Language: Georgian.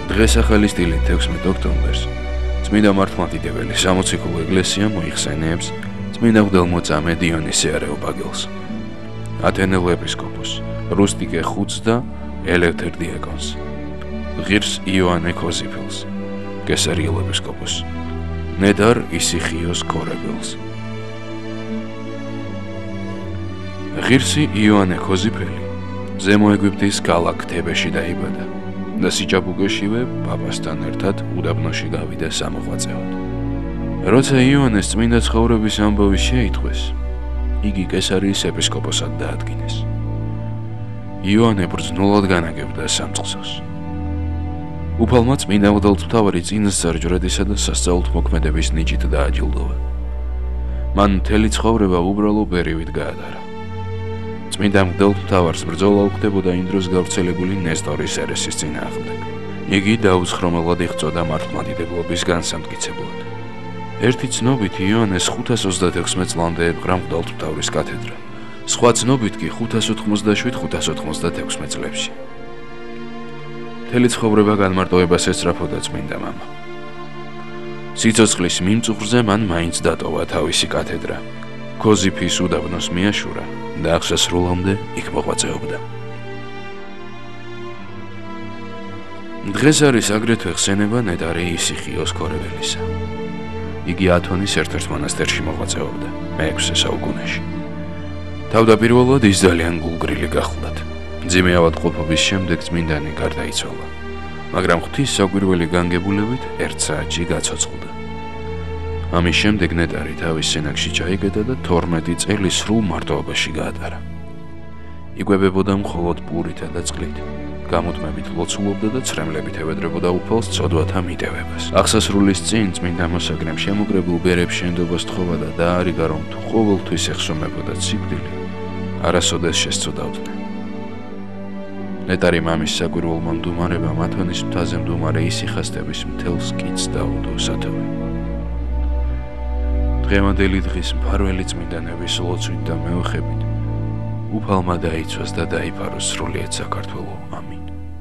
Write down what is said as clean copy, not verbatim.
დღეს ახალი სტილით 16 ოქტომბერს წმინდა მართლმადიდებელი სამოციქულო ეკლესია მოიხსენიებს წმინდა მღვდელმოწამე დიონისე არეოპაგელს, ათენელ ეპისკოპოსს, რუსტიკე ხუთს და ელევთერ დიაკონს, ღირს იოანე ქოზიფელს, კესარიელ ეპისკოპოსს, ნედარ ისიხიოს ქორებელს. ღირსი იოანე ქოზიფელი ზემო ეგვიპტის ქალაქ თებეში დაიბადა და სიჭაბუგეშივე პაპასთან ერთად უდაბნოში გავიდა სამოღვაწეოდ. როცა იოანეს წმინდა ცხოვრების ამბავი შეიტყვეს, იგი კესარიის ეპისკოპოსად დაადგინეს. იოანე ბრძნულად განაგებდა სამწყსოს. უფალმა წმინდა მღვდელმთავარი წინასწარ-ჯვრედისა და სასწაულთმოქმედების ნიჭით დააჯილდოვა. მან მთელი ცხოვრება უბრალო ბერივით გაატარა. წმინდა მღვდელმთავარს ბრძოლა უხდებოდა იმ დროს გავრცელებული ნესტორის ერესის წინააღმდეგ. იგი დაუცხრომელად იღვწოდა მართლმადიდებლობის განსამტკიცებლად. ერთი ცნობით იოანეს 536 წლამდე ეპყრა მღვდელმთავრის კათედრა, სხვა ცნობით კი 587-586 წლებში. მთელი ცხოვრება განმარტოებას ესწრაფოდა წმინდა მამა. სიცოცხლის მიმწუხრზე მან მაინც დატოვა თავისი კათედრა. ქოზიფის უდაბნოს მიაშურა და აღსასრულამდე იქ მოღვაწეობდა. დღეს არის აგრეთვე ხსენება ნედარი ისიხიოს ქორებელისა. იგი ათონის ერთ-ერთ მონასტერში მოღვაწეობდა მე-6 საუკუნეში. თავდაპირველად ის ძალიან გულგრილი გახლდათ. მძიმე ავადმყოფობის შემდეგ წმინდანი გარდაიცვალა, მაგრამ ღვთის საკვირველი განგებულებით ერთ საათში გაცოცხლდა. ამის შემდეგ ნეტარი თავის სენაკში ჩაიგდა და 12 წელი სრულ მარტოობაში გაატარა. იკვებებოდა მხოლოდ პურითა და წყლით, გამუდმებით ლოცულობდა და ცრემლებით ევედრებოდა უფალს ცოდვათა მიტევებას. აღსასრულის წინ წმინდა მოსაგრემ შემოგრებულ ბერებს შენდობას თხოვა და დაარიგა, რომ თუ ყოველთვის ეხსომებოდა სიკვდილი, არასოდეს შესწოდავდნენ. ნეტარი მამის საკვირველმა მდუმარებამ ათონის მთაზე მდუმარე ისიხასტების მთელს კიდს დაუდო სათავე. დღევანდელი დღის მფარველი წმინდანების ლოცვით და მეოხებით უფალმა დაიცვას და დაიფაროს სრულიად საქართველო. ამინ.